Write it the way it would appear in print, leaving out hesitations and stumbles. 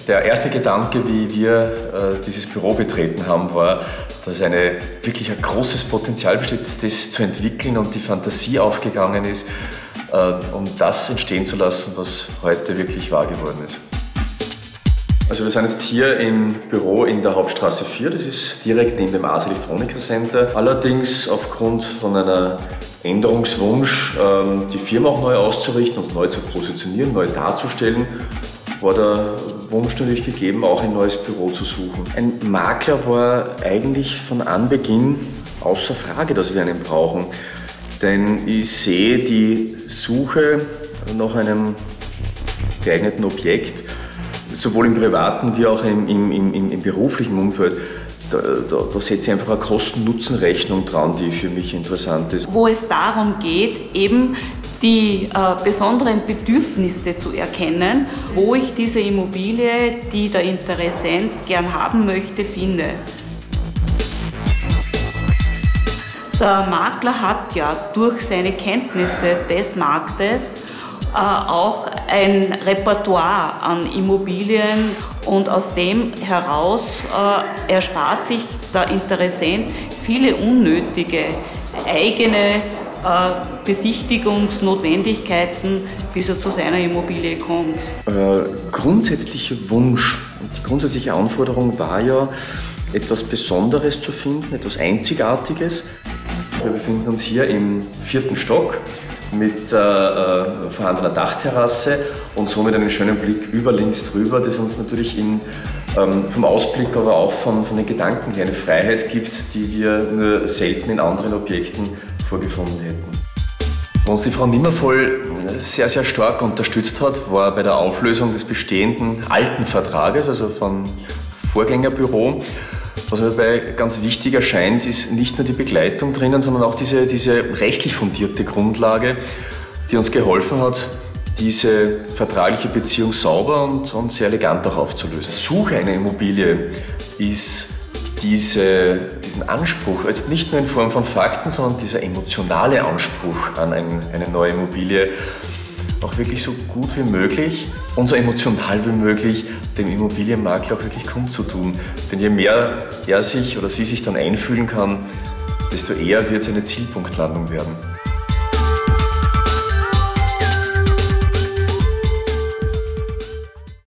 Der erste Gedanke, wie wir dieses Büro betreten haben, war, dass wirklich ein großes Potenzial besteht, das zu entwickeln und die Fantasie aufgegangen ist, um das entstehen zu lassen, was heute wirklich wahr geworden ist. Also wir sind jetzt hier im Büro in der Hauptstraße 4, das ist direkt neben dem Ars Electronica Center. Allerdings aufgrund von einer Änderungswunsch, die Firma auch neu auszurichten, uns neu zu positionieren, neu darzustellen, war der Wunsch natürlich gegeben, auch ein neues Büro zu suchen. Ein Makler war eigentlich von Anbeginn außer Frage, dass wir einen brauchen. Denn ich sehe die Suche nach einem geeigneten Objekt, sowohl im privaten wie auch im beruflichen Umfeld. Da setze ich einfach eine Kosten-Nutzen-Rechnung dran, die für mich interessant ist. Wo es darum geht, eben die besonderen Bedürfnisse zu erkennen, wo ich diese Immobilie, die der Interessent gern haben möchte, finde. Der Makler hat ja durch seine Kenntnisse des Marktes auch ein Repertoire an Immobilien und aus dem heraus erspart sich der Interessent viele unnötige eigene Besichtigungsnotwendigkeiten, bis er zu seiner Immobilie kommt. Grundsätzlicher Wunsch und die grundsätzliche Anforderung war ja, etwas Besonderes zu finden, etwas Einzigartiges. Wir befinden uns hier im 4. Stock mit vorhandener Dachterrasse und somit einen schönen Blick über Linz drüber, das uns natürlich vom Ausblick, aber auch von den Gedanken eine Freiheit gibt, die wir nur selten in anderen Objekten vorgefunden hätten. Was uns die Frau Nimmervoll sehr, sehr stark unterstützt hat, war bei der Auflösung des bestehenden alten Vertrages, also vom Vorgängerbüro. Was mir dabei ganz wichtig erscheint, ist nicht nur die Begleitung drinnen, sondern auch diese rechtlich fundierte Grundlage, die uns geholfen hat, diese vertragliche Beziehung sauber und sehr elegant auch aufzulösen. Suche einer Immobilie ist diesen Anspruch, also nicht nur in Form von Fakten, sondern dieser emotionale Anspruch an eine neue Immobilie, auch wirklich so gut wie möglich und so emotional wie möglich dem Immobilienmakler auch wirklich kundzutun. Denn je mehr er sich oder sie sich dann einfühlen kann, desto eher wird es eine Zielpunktlandung werden.